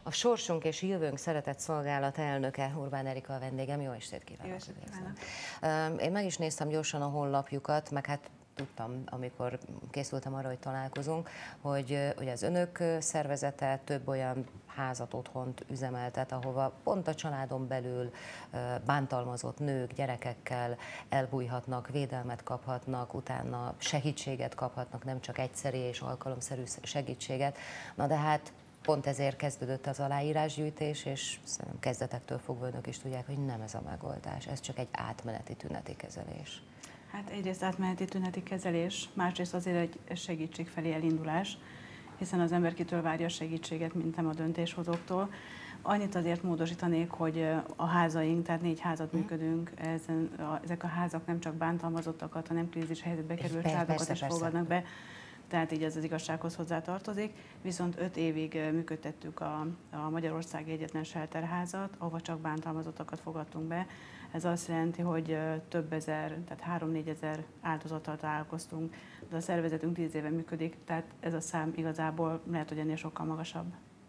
A Sorsunk és Jövőnk Szeretett Szolgálat elnöke, Urbán Erika a vendégem. Jó estét kívánok! Jó estét kívánok! Én meg is néztem gyorsan a honlapjukat, meg hát tudtam, amikor készültem arra, hogy találkozunk, hogy az önök szervezete több olyan házat, otthont üzemeltet, ahova pont a családon belül bántalmazott nők, gyerekekkel elbújhatnak, védelmet kaphatnak, utána segítséget kaphatnak, nem csak egyszeri és alkalomszerű segítséget. Na de hát pont ezért kezdődött az aláírásgyűjtés, és szerintem kezdetektől fogva önök is tudják, hogy nem ez a megoldás, ez csak egy átmeneti tüneti kezelés. Hát egyrészt átmeneti tüneti kezelés, másrészt azért egy segítség felé elindulás, hiszen az ember kitől várja a segítséget, mint nem a döntéshozóktól. Annyit azért módosítanék, hogy a házaink, tehát 4 házat működünk, ezek a házak nem csak bántalmazottakat, hanem krízis helyzetbe került családokat is fogadnak be, tehát így ez az igazsághoz hozzátartozik. Viszont 5 évig működtettük a Magyarországi Egyetlen Shelterházat, ahova csak bántalmazottakat fogadtunk be. Ez azt jelenti, hogy több ezer, tehát 3-4 ezer áldozattal találkoztunk, de a szervezetünk 10 éve működik, tehát ez a szám igazából lehet, hogy ennél sokkal magasabb.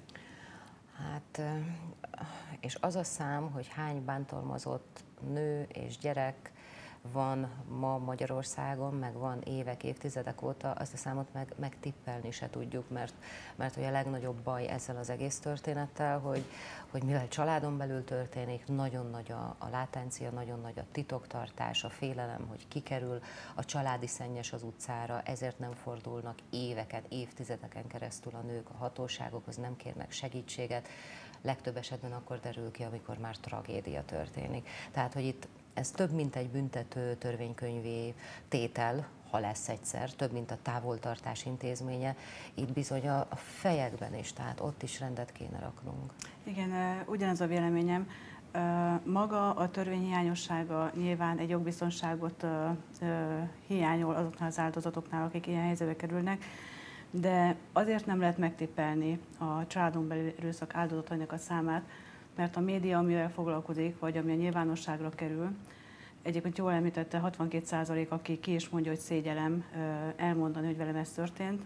Hát, és az a szám, hogy hány bántalmazott nő és gyerek van ma Magyarországon, meg van évek, évtizedek óta, azt a számot megtippelni se tudjuk, mert hogy a legnagyobb baj ezzel az egész történettel, hogy mivel családon belül történik, nagyon nagy a látencia, nagyon nagy a titoktartás, a félelem, hogy kikerül a családi szennyes az utcára, ezért nem fordulnak éveken, évtizedeken keresztül a nők a hatóságokhoz, nem kérnek segítséget, legtöbb esetben akkor derül ki, amikor már tragédia történik. Tehát, hogy itt ez több, mint egy büntető törvénykönyvi tétel, ha lesz egyszer, több, mint a távoltartás intézménye, itt bizony a fejekben is, tehát ott is rendet kéne raknunk. Igen, ugyanaz a véleményem. Maga a törvény hiányossága nyilván egy jogbiztonságot hiányol azoknál az áldozatoknál, akik ilyen helyzetbe kerülnek, de azért nem lehet megtippelni a családon belül erőszak áldozatainak a számát, mert a média, amivel foglalkozik, vagy ami a nyilvánosságra kerül, egyébként jól említette, 62%, aki ki is mondja, hogy szégyellem elmondani, hogy velem ez történt.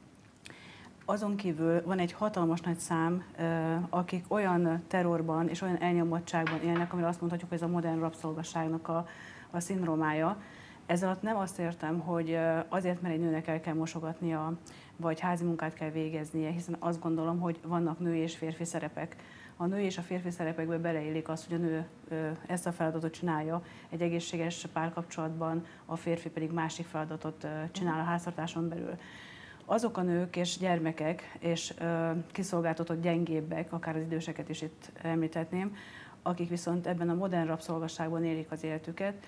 Azon kívül van egy hatalmas nagy szám, akik olyan terrorban és olyan elnyomottságban élnek, amire azt mondhatjuk, hogy ez a modern rabszolgaságnak a szindrómája. Ez alatt nem azt értem, hogy azért, mert egy nőnek el kell mosogatnia, vagy házi munkát kell végeznie, hiszen azt gondolom, hogy vannak női és férfi szerepek. A női és a férfi szerepekbe beleillik az, hogy a nő ezt a feladatot csinálja egy egészséges párkapcsolatban, a férfi pedig másik feladatot csinál a háztartáson belül. Azok a nők és gyermekek és kiszolgáltatott gyengébbek, akár az időseket is itt említhetném, akik viszont ebben a modern rabszolgasságban élik az életüket,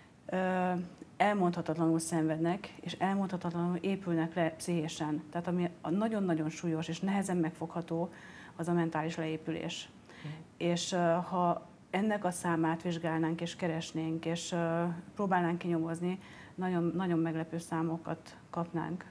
elmondhatatlanul szenvednek, és elmondhatatlanul épülnek le pszichésen. Tehát ami nagyon-nagyon súlyos és nehezen megfogható, az a mentális leépülés. És ha ennek a számát vizsgálnánk és keresnénk, és próbálnánk kinyomozni, nagyon, nagyon meglepő számokat kapnánk.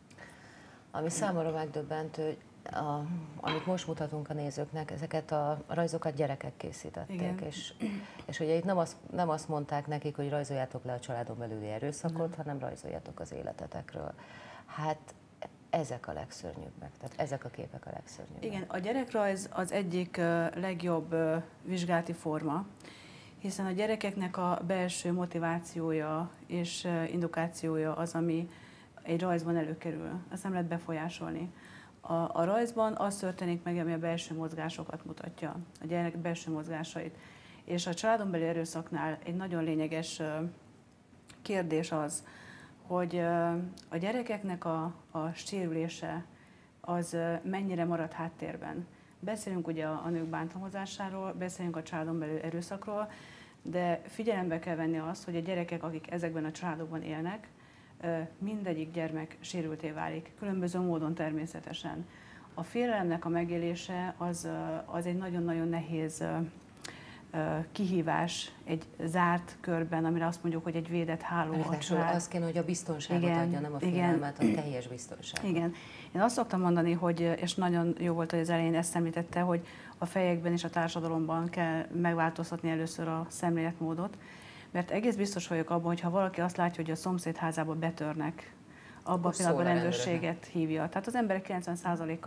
Ami számomra megdöbbentő, amit most mutatunk a nézőknek, ezeket a rajzokat gyerekek készítették, és ugye itt nem azt mondták nekik, hogy rajzoljátok le a családon belüli erőszakot, hanem rajzoljátok az életetekről. Hát ezek a legszörnyűbbek, tehát ezek a képek a legszörnyűbbek. Igen, a gyerekrajz az egyik legjobb vizsgálati forma, hiszen a gyerekeknek a belső motivációja és indukációja az, ami egy rajzban előkerül. Azt nem lehet befolyásolni. A rajzban az történik meg, ami a belső mozgásokat mutatja, a gyerek belső mozgásait. És a családon belüli erőszaknál egy nagyon lényeges kérdés az, hogy a gyerekeknek a sérülése az mennyire marad háttérben. Beszélünk ugye a nők bántalmazásáról, beszélünk a családon belül erőszakról, de figyelembe kell venni azt, hogy a gyerekek, akik ezekben a családokban élnek, mindegyik gyermek sérülté válik, különböző módon természetesen. A félelemnek a megélése az egy nagyon-nagyon nehéz kihívás egy zárt körben, amire azt mondjuk, hogy egy védett háló a család. Az kéne, hogy a biztonságot adja, nem a félelmet, a teljes biztonságot. Igen. Én azt szoktam mondani, hogy, és nagyon jó volt, hogy az elején ezt említette, hogy a fejekben és a társadalomban kell megváltoztatni először a szemléletmódot, mert egész biztos vagyok abban, hogy ha valaki azt látja, hogy a szomszéd házába betörnek, abban a pillanatban rendőrséget hívja. Tehát az emberek 90%-a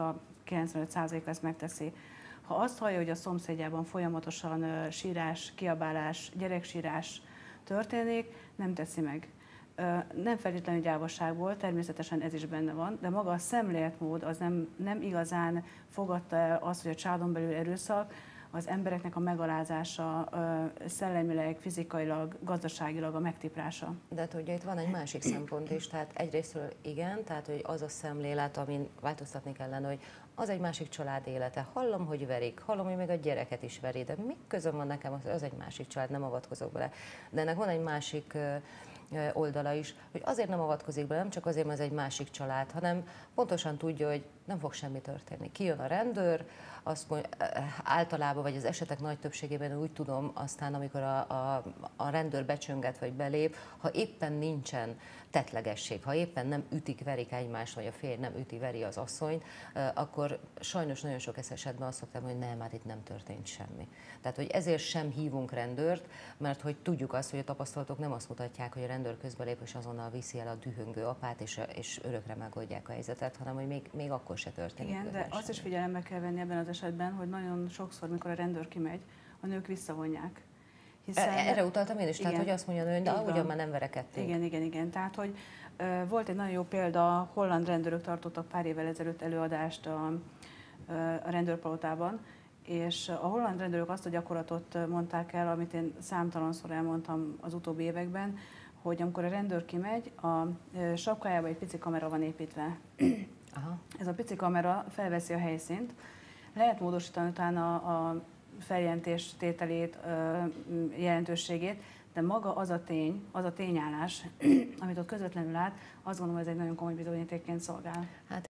95%-a ezt megteszi. Ha azt hallja, hogy a szomszédjában folyamatosan sírás, kiabálás, gyereksírás történik, nem teszi meg. Nem feltétlenül gyávaságból, természetesen ez is benne van, de maga a szemléletmód az nem igazán fogadta el azt, hogy a családon belül erőszak, az embereknek a megalázása, szellemileg, fizikailag, gazdaságilag a megtiprása. De hát ugye itt van egy másik szempont is, tehát egyrésztről igen, tehát hogy az a szemlélet, amin változtatni kellene, hogy az egy másik család élete. Hallom, hogy verik, hallom, hogy még a gyereket is veri, de mi közöm van nekem, az egy másik család, nem avatkozok bele. De ennek van egy másik oldala is, hogy azért nem avatkozik bele, nem csak azért, mert ez egy másik család, hanem pontosan tudja, hogy nem fog semmi történni. Kijön a rendőr, azt mondja, általában, vagy az esetek nagy többségében úgy tudom, aztán amikor a rendőr becsönget vagy belép, ha éppen nincsen tettlegesség, ha éppen nem ütik-verik egymást, vagy a férj nem üti-veri az asszonyt, akkor sajnos nagyon sok esetben azt szoktam, hogy nem, hát itt nem történt semmi. Tehát, hogy ezért sem hívunk rendőrt, mert hogy tudjuk azt, hogy a tapasztalatok nem azt mutatják, hogy a rendőr közbelép és azonnal viszi el a dühöngő apát, és örökre megoldják a helyzetet, hanem hogy még akkor se történik. Igen, de azt is figyelembe kell venni ebben az esetben, hogy nagyon sokszor, mikor a rendőr kimegy, a nők visszavonják. Hiszen, erre utaltam én is, igen, tehát hogy azt mondja a nő, de ugyan már nem verekedtünk. Igen. Tehát, hogy volt egy nagyon jó példa, holland rendőrök tartottak pár évvel ezelőtt előadást a rendőrpalotában, és a holland rendőrök azt a gyakorlatot mondták el, amit én számtalanszor elmondtam az utóbbi években, hogy amikor a rendőr kimegy, a sapkájába egy pici kamera van építve. Aha. Ez a pici kamera felveszi a helyszínt, lehet módosítani utána a feljelentés tételét, jelentőségét, de maga az a tényállás, amit ott közvetlenül lát, azt gondolom, ez egy nagyon komoly bizonyítékként szolgál. Hát